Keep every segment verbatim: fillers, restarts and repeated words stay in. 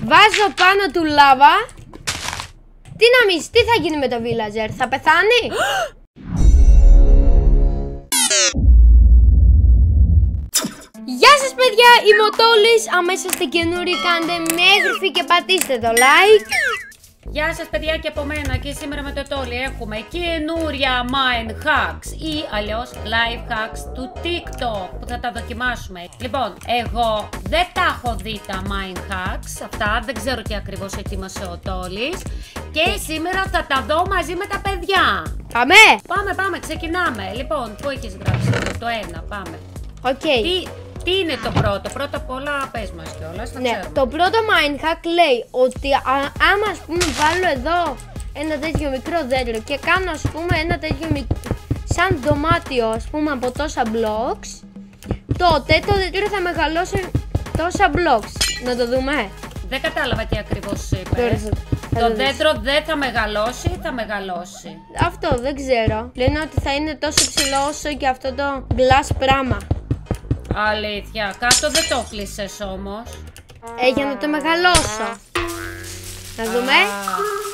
Βάζω πάνω του λάβα. Τι νομίζεις, τι θα γίνει με το villager, θα πεθάνει? Γεια σας παιδιά, είμαι ο Τόλης. Αμέσως είστε καινούριοι, κάντε μέγρυφη και πατήστε το like. Γεια σας παιδιά και από μένα, και σήμερα με το Τόλι έχουμε καινούρια mind hacks ή αλλιώς life hacks του TikTok που θα τα δοκιμάσουμε. Λοιπόν, εγώ δεν τα έχω δει τα mind hacks αυτά, δεν ξέρω τι ακριβώς ετοίμασε ο Τόλης και σήμερα θα τα δω μαζί με τα παιδιά. Πάμε! Πάμε, πάμε, ξεκινάμε. Λοιπόν, πού έχεις γράψει εδώ, το ένα, πάμε. Οκ. Τι, τι είναι το πρώτο, πρώτα απ' όλα πες μας κιόλας, θα Ναι, ξέρουμε. το πρώτο mind hack λέει ότι α, άμα ας πούμε βάλω εδώ ένα τέτοιο μικρό δέντρο και κάνω ας πούμε ένα τέτοιο μικ... σαν δωμάτιο ας πούμε από τόσα blocks, τότε το δέντρο θα μεγαλώσει τόσα blocks. Να το δούμε. Δεν κατάλαβα τι ακριβώς είπες. Τώρα θα- θα Το το δεις. δέντρο δεν θα μεγαλώσει ή θα μεγαλώσει? Αυτό δεν ξέρω. Λένε ότι θα είναι τόσο ψηλό όσο και αυτό το glass πράγμα. Αλήθεια, κάτω δεν το κλείσες όμως. Ε, για να το μεγαλώσω. Να δούμε. Α.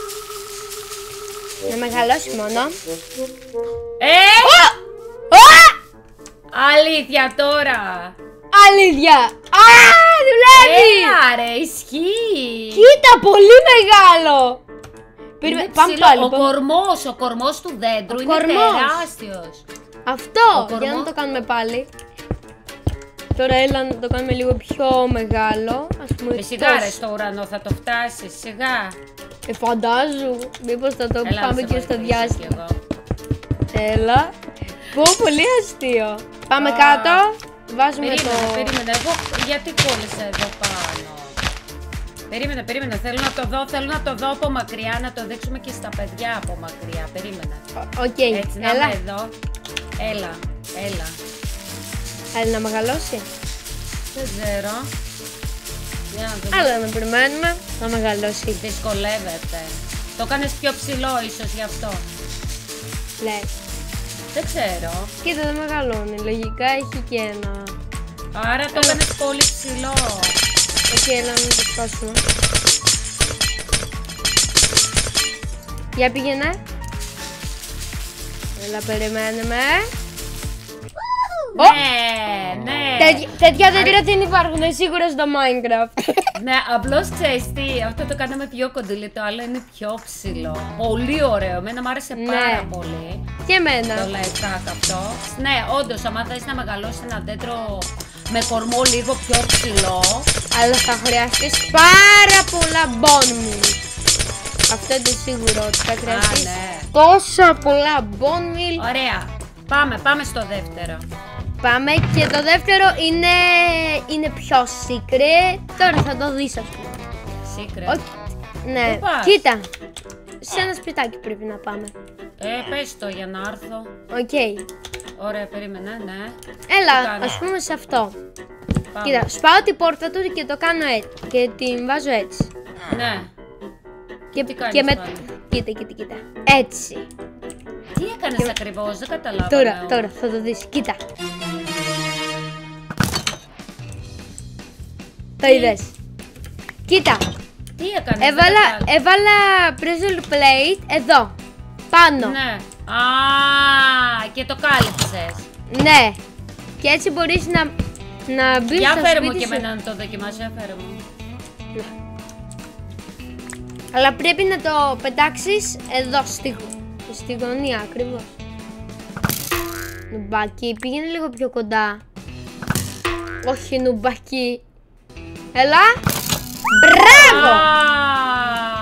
Να μεγαλώσει μόνο. Ε! Α! Αλήθεια τώρα! Αλήθεια! Α, δουλεύει! Έλα ρε, ισχύει! Κοίτα, πολύ μεγάλο! Περιμέ- Είναι Πάμε ψηλό. πάλι. Ο πάμε. κορμός, ο κορμός του δέντρου Ο είναι κορμός. τεράστιος. Αυτό! Ο Για κορμός. να το κάνουμε πάλι. Τώρα έλα να το κάνουμε λίγο πιο μεγάλο. Ας πούμε Με σιγά ρε τόσο. στο ουρανό θα το φτάσεις, σιγά. Ε, φαντάζου. Μήπως θα το Έλα, πάμε σε και στο βοηθήσω κι διάστημα. εγώ. Έλα. Πω, πολύ αστείο. Πάμε Α. κάτω. Βάζουμε Περίμενε, το... περίμενε, εγώ γιατί κόλλησα εδώ πάνω? Περίμενε, περίμενε, θέλω να το δω, θέλω να το δω από μακριά, να το δείξουμε και στα παιδιά από μακριά, περίμενε. Ο- Οκ, Έτσι, να έλα. είμαι εδώ. Έλα, έλα. Έλα να μεγαλώσει. Δεν ξέρω. Για να δούμε. Άλλα να περιμένουμε. Να μεγαλώσει. Δυσκολεύεται. Το κάνεις πιο ψηλό ίσως γι' αυτό. Λες. Δεν ξέρω. Κοίτα, δεν μεγαλώνει. Λογικά έχει και ένα. Άρα το έκανες πολύ ψηλό. Εκεί, έλα να το σπάσουμε. Για πήγαινε. Έλα, περιμένουμε. Ναι, ναι. Τέτοι- Τέτοια δέντρα δεν υπάρχουν σίγουρα στο Minecraft. Ναι, απλώς ξέρεις τι, αυτό το κάναμε πιο κοντιλί, το άλλο είναι πιο ψηλό. Πολύ ωραίο, εμένα μου άρεσε Ναι. πάρα πολύ. Και εμένα. Το life hack αυτό. Ναι, όντως, άμα θες να μεγαλώσεις ένα δέντρο με κορμό λίγο πιο ψηλό. Αλλά θα χρειαστείς πάρα πολλά bone meal. Αυτό είναι σίγουρο ότι θα χρειαστείς ναι. τόσα πολλά bone meal. Ωραία. Πάμε, πάμε στο δεύτερο. Πάμε, και το δεύτερο είναι, είναι πιο secret. Τώρα θα το δεις, ας πούμε. Secret. Όχι, ναι, Πού πας? κοίτα. Σε ένα σπιτάκι πρέπει να πάμε. Ε, πες το για να έρθω. Οκ. Ωραία, περίμενε, ναι. Έλα, Τι κάνω? ας πούμε σε αυτό. Πάμε. Κοίτα, σπάω την πόρτα του και το κάνω έτσι. Και την βάζω έτσι. Ναι. Και, τι κάνεις και με... πάλι? Κοίτα, κοίτα, κοίτα. Έτσι. Τι έκανες ακριβώς, δεν καταλάβαμε. Τώρα, τώρα θα το δεις. Κοίτα. Το είδες. Κοίτα. Τι έκανες, Έβαλα, δεν κατάλαβα. έβαλα pressure plate εδώ. Πάνω. Ναι. Α, και το κάλυψες. Ναι. Και έτσι μπορείς να, να μπεις Για στο φέρε μου σπίτι και σου. εμένα να το δοκιμάσω, για φέρε μου. Αλλά πρέπει να το πετάξεις εδώ στη, στη γωνία ακριβώς. Νουμπάκι, πήγαινε λίγο πιο κοντά. Όχι νουμπάκι. Έλα. Μπράβο! Α,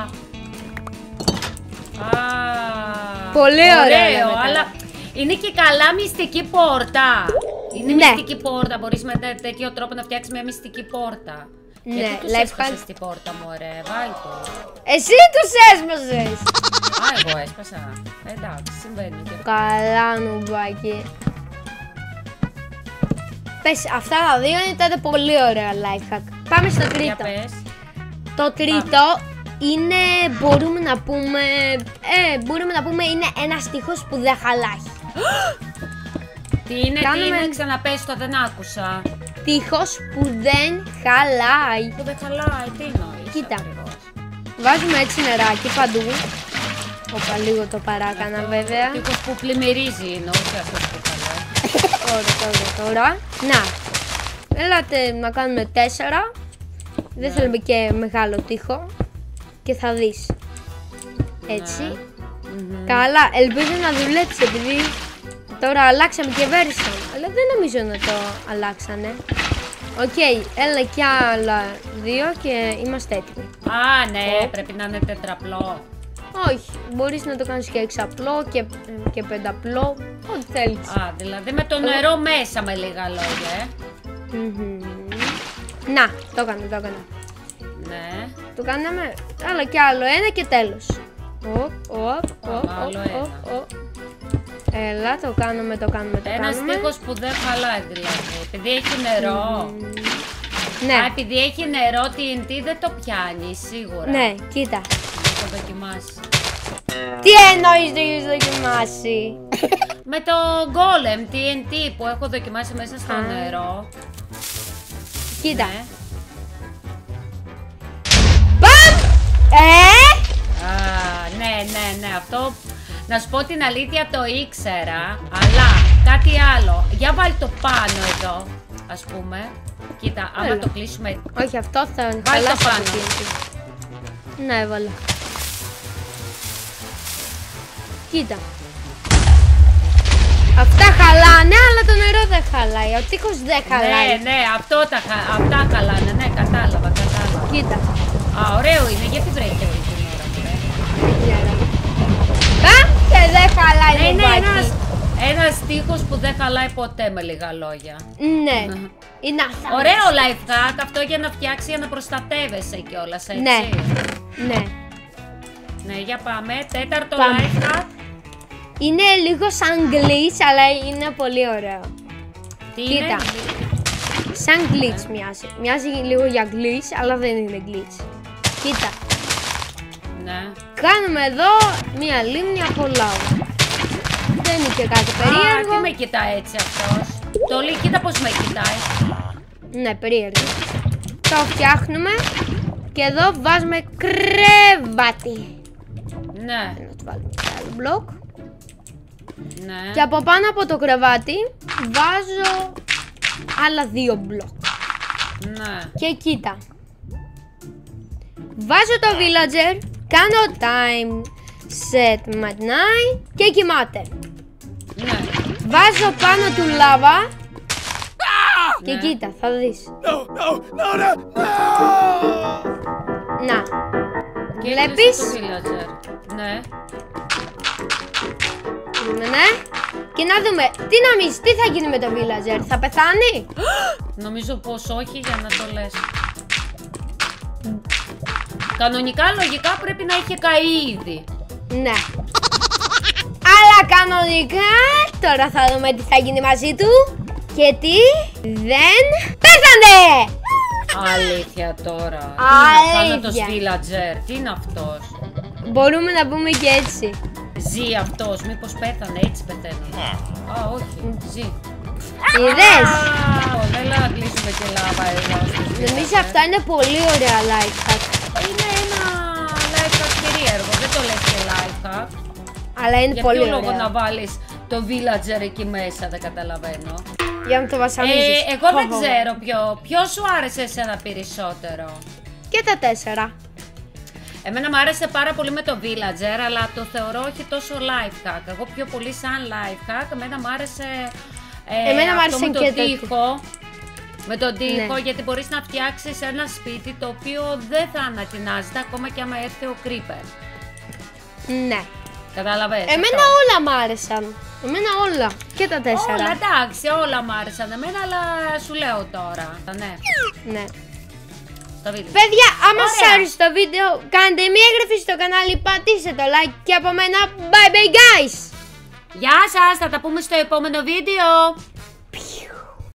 α, Πολύ ωραία, λέμε ωραίο, τώρα. αλλά είναι και καλά μυστική πόρτα. Είναι Ναι. μυστική πόρτα, μπορείς με τέ- τέτοιο τρόπο να φτιάξεις μια μυστική πόρτα. Ναι, Γιατί τους life έσπασες hack. την πόρτα μου, ωραία, βάλει το. Εσύ τους έσπασες. Α, εγώ έσπασα. Εντάξει, συμβαίνει και αυτό. Καλά νουμπάκι. Πες, αυτά τα δύο ήταν πολύ ωραία life hack. Πάμε στο Για τρίτο. πες. Το τρίτο είναι, μπορούμε να πούμε, ε, μπορούμε να πούμε είναι ένα στίχος που δεν χαλάει. Τι Τι είναι, Κάνουμε... τι είναι, ξαναπες το, δεν άκουσα. Τείχος που δεν χαλάει. Που δεν χαλάει, τι εννοείς? Κοίτα. Ακριβώς. Βάζουμε έτσι νεράκι παντού. Όπα, λίγο το παράκανα Αυτό, βέβαια. τείχος που πλημμυρίζει είναι, όχι αυτός που χαλάει. Τώρα, τώρα, τώρα. Να. Έλατε να κάνουμε τέσσερα. Δεν Ναι. θέλουμε και μεγάλο τείχο. Και θα δεις. Έτσι. Ναι. Μμμ. Καλά, ελπίζω να δουλέψει επειδή τώρα αλλάξαμε και version. Αλλά δεν νομίζω να το αλλάξανε. Οκ, έλα κι άλλα δύο και είμαστε έτοιμοι. Α, ναι, Ω. πρέπει να είναι τετραπλό. Όχι, μπορείς να το κάνεις και εξαπλό και, και πενταπλό, ό,τι θέλεις. Α, δηλαδή με το νερό μέσα με λίγα λόγια, ε. Μμμ. Να, το έκανα, το έκανα. Ναι. Το κάναμε, άλλα κι άλλο ένα και τέλος. Οπ, οπ, οπ, Άλλο οπ, ένα. οπ, οπ. Έλα, το κάνουμε, το κάνουμε, το Ένας κάνουμε. τείχος που δεν χαλάει δηλαδή. Επειδή έχει νερό. Ναι, Α, επειδή έχει νερό, τι εν τι δεν το πιάνει, σίγουρα. ναι, κοίτα. Θα το δοκιμάσει. Τι εννοείς το έχεις δοκιμάσει? Με το Golem τι εν τι που έχω δοκιμάσει μέσα στο Α. νερό. Κοίτα. Ναι. Παμ! Ε! Α, ναι, ναι, ναι, αυτό να σου πω την αλήθεια το ήξερα, αλλά κάτι άλλο. Για βάλει το πάνω εδώ, ας πούμε. Κοίτα, άμα Έλα. το κλείσουμε. Όχι, αυτό θα το χαλάσει πάνω. το τι εν τι. Ναι, έβαλα. Κοίτα. Αυτά χαλάνε, αλλά το νερό δεν χαλάει. Ο τείχος δεν χαλάει. Ναι, ναι, αυτό τα, χα- αυτά χαλάνε, ναι, κατάλαβα, κατάλαβα. Κοίτα. Α, ωραίο είναι, γιατί βρέχει όλη την ώρα μου, ρε. Δεν ξέρω. Παμ! Και δεν χαλάει Ναι, το είναι μπάκι. ένας, ένας τείχος που δεν χαλάει ποτέ με λίγα λόγια. Ναι. Είναι αυτά. Ωραίο life hack, αυτό για να φτιάξει, για να προστατεύεσαι κιόλας, έτσι. Ναι. Ναι. Ναι, για πάμε. Τέταρτο Πάμε. life hack. Είναι λίγο σαν glitch, αλλά είναι πολύ ωραίο. Τι Κοίτα. είναι? Σαν glitch μοιάζει. Μοιάζει λίγο για glitch, αλλά δεν είναι glitch. Κοίτα. Ναι. Κάνουμε εδώ μία λίμνη από λάβα. Δεν είναι και κάτι Α, περίεργο. τι με κοιτάει έτσι αυτός. Το λέει, κοίτα πως με κοιτάει. Ναι, περίεργο. Το φτιάχνουμε και εδώ βάζουμε κρεβάτι. Ναι, Να του βάλουμε και άλλο μπλοκ. ναι. Και από πάνω από το κρεβάτι βάζω άλλα δύο μπλοκ. Ναι. Και κοίτα. Βάζω το villager, κάνω time set midnight και κοιμάται. Ναι. Βάζω πάνω του λάβα και Ναι. κοίτα, θα δεις. No, no, no, no, no! Να, Και βλέπεις? έκλεισε το villager. Ναι. ναι. Και να δούμε, τι νομίζεις, τι θα γίνει με το villager, θα πεθάνει? Νομίζω πως όχι, για να το λες. Κανονικά, λογικά πρέπει να είχε καεί ήδη. Ναι. Αλλά κανονικά, τώρα θα δούμε τι θα γίνει μαζί του. Και τι, δεν πέθανε! Αλήθεια τώρα. Αλήθεια. Τι είναι villager, τι είναι αυτός. Μπορούμε να πούμε και έτσι. Ζει αυτός, μήπως πέθανε, έτσι πεθαίνουν. Α, όχι, ζει. Είδες? Α, δεν να κλείσουμε και λάβα εδώ. στο Νομίζω villager. αυτά είναι πολύ ωραία life hack. Είναι ένα life hack περίεργο, δεν το λες και life hack. Αλλά είναι Για πολύ ποιο λόγο να ωραία. βάλεις το villager εκεί μέσα, δεν καταλαβαίνω. Για να το βασανίζεις. Ε, εγώ δεν Χω, χω. ξέρω ποιο. Ποιο σου άρεσε εσένα περισσότερο. Και τα τέσσερα. Εμένα μου άρεσε πάρα πολύ με το villager, αλλά το θεωρώ όχι τόσο life hack. Εγώ πιο πολύ σαν life hack. Εμένα μου άρεσε. Ε, Εμένα μου αυτό άρεσε με και τον τέτοιο. τοίχο. Με τον τοίχο, Ναι. γιατί μπορείς να φτιάξεις ένα σπίτι το οποίο δεν θα ανατινάζεται ακόμα και άμα έρθει ο creeper. Ναι. Καταλαβαίνεις. Εμένα αυτό. όλα μ' άρεσαν. Εμένα όλα. Και τα τέσσερα. Όλα εντάξει, όλα μου άρεσαν εμένα, αλλά σου λέω τώρα. Ναι, Ναι. το βίντεο. Παιδιά, άμα σας Ωραία. άρεσε το βίντεο, κάντε μία εγγραφή στο κανάλι, πατήστε το like και από μένα, bye bye guys! Γεια σας, θα τα πούμε στο επόμενο βίντεο.